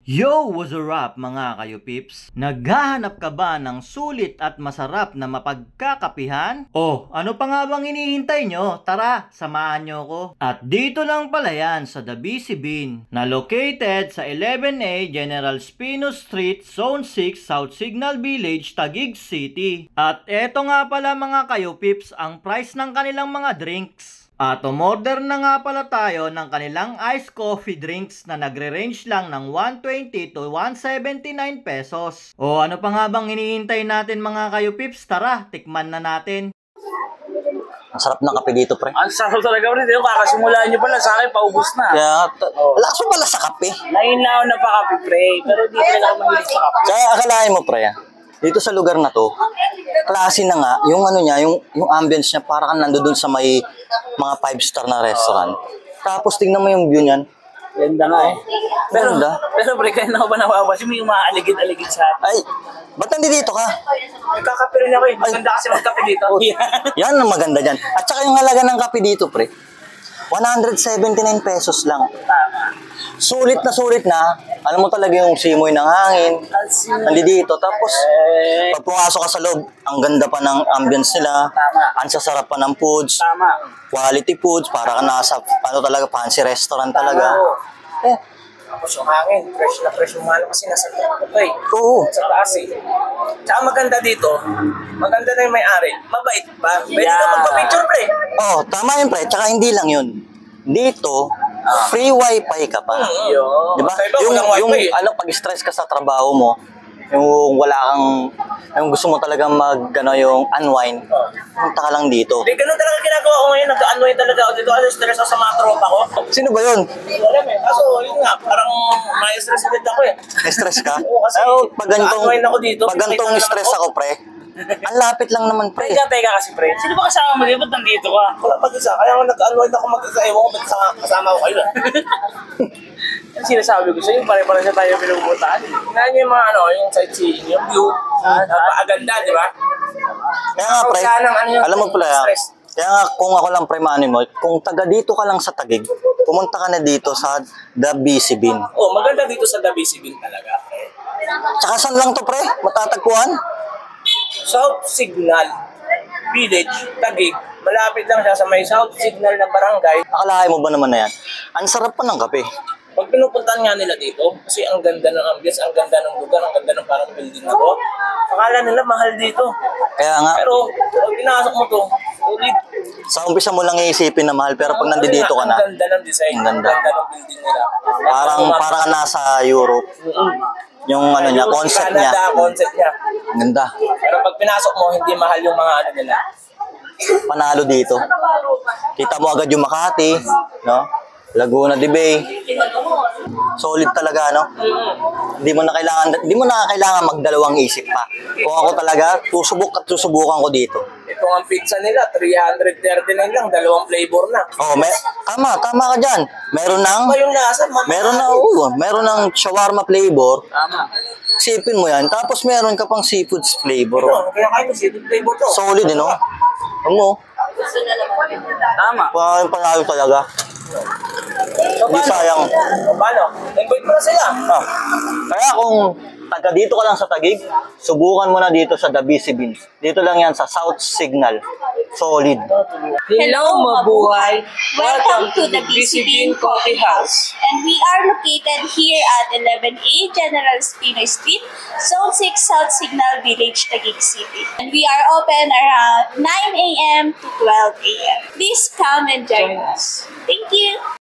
Yo! What's up mga kayo pips? Naghahanap ka ba ng sulit at masarap na mapagkakapihan? O ano pa nga bang hinihintay nyo? Tara, samahan nyo ko. At dito lang pala yan sa The BC Bean na located sa 11A General Spino Street, Zone 6, South Signal Village, Taguig City. At eto nga pala mga kayo pips ang price ng kanilang mga drinks. At umorder na nga pala tayo ng kanilang iced coffee drinks na nagre-range lang ng 120 to 179 pesos. O ano pa nga bang hinihintay natin mga kayo pips? Tara, tikman na natin. Ang sarap ng kape dito, pre. Ang sarap talaga, pre. Kakasimulaan nyo pala sa akin, paubos na. Kaya, lakas mo pala sa kape. Nainaw na pa kape, pre. Pero di talaga ako mahilig sa kape. Kaya akalain mo, pre, dito sa lugar na to, klase na nga, yung ano niya, yung ambience niya, para kang nandoon sa may mga 5-star na restaurant. Tapos tingnan mo yung view niyan. Ganda nga eh. Ganda. Pero pre, kaya na ako ba nawawas? Yung mga aligid-aligid sa atin. Ay, ba't nandito ka? Nagkakape rin ako eh. Maganda kasi magkape dito. Yan ang maganda dyan. At saka yung halaga ng kape dito, pre, 179 pesos lang. Sulit na. Alam mo talaga yung simoy ng hangin. Nandito. Tapos, pag pumasok ka sa loob, ang ganda pa ng ambience nila. Ang sasarap pa ng foods. Tama. Quality foods. Para ka nasa, ano talaga, fancy restaurant talaga. Tapos yung hangin, fresh na fresh yung malo kasi nasa taas eh. Oo. Sa taas eh. Tsaka maganda dito, maganda na yung may-ari. Mabait pa. Pwede ka magpa-picture pre. Oh, tama yun, pre. Tsaka hindi lang yun. Dito, free wifi ka pa. Diba? Yung ano, pag stress ka sa trabaho mo, yung wala kang, yung gusto mo talagang yung unwind, punta ka lang dito. Hindi, ganun talaga ginagawa ko ngayon. Nag-unwind talaga ako dito kasi stress ako sa mga tropa ko. Sino ba yun? Hindi ko alam eh. Kaso yun nga, parang may stress ulit ako eh. Stress ka? Oo, kasi pag nag-unwind ako dito. Pag gantong stress ako, pre, ang lapit lang naman, pre. Teka kasi pre. Sino ba kasama mo dito? Ba't nandito ka? Wala pag-isa. Kaya nga nag-unwind ako mag-isa-ewan ko. Ba't kasama ko kayo eh. Yung sinasabi ko sa'yo, pare-pare siya tayo pinupuntaan. Tingnan niyo yung mga yung sightseeing, yung view. Napakaganda, di ba? Kaya nga, pre, alam mo pala, kaya nga kung ako lang pre mo, kung taga dito ka lang sa Taguig, pumunta ka na dito sa The BC Bean. Oh, maganda dito sa The BC Bean talaga, pre. Tsaka saan lang to, pre? Matatagpuan? South Signal Village, Taguig. Malapit lang siya sa may South Signal na barangay. Akalain mo ba naman na yan? Ang sarap pa ng kape. Pag pinupuntahan nga nila dito, kasi ang ganda ng ambience, ang ganda ng lugar, ang ganda ng parang building na to, akala nila mahal dito. Kaya nga. Pero pag pinasok mo to, ulit. Sa umpisa mo lang iisipin na mahal, pero pag nandito ka na, ang ganda ng design, ang ganda ng building nila. parang nasa Europe. Yung ano niya, concept niya. Concept niya. Ganda. Pero pag pinasok mo, hindi mahal yung mga ano nila. Panalo dito. Kita mo agad yung Makati, no? Laguna de Bay. Solid talaga, no? Hindi mo na kailangan magdalawang isip pa. Kung ako talaga, susubukan ko dito. Ito ang pizza nila, 339 lang, dalawang flavor na. Oh, tama ka diyan. Meron yung lasa, meron ng shawarma flavor. Tama. Sipin mo yan. Tapos meron ka pang seafood flavor. Kaya kayo seafood flavor to. Solid, no? Ano? Tama. Panalo talaga. Hindi sayang. Paano? Invite mo na sila. Kaya kung taga dito ka lang sa Taguig, subukan mo na dito sa The BC Bean. Dito lang yan sa South Signal. Solid. Hello, mabuhay! Welcome to the BC Bean Coffee House. And we are located here at 11A General Spino Street, Zone 6, South Signal Village, Taguig City. And we are open around 9 a.m. to 12 a.m. Please come and join us. Thank you!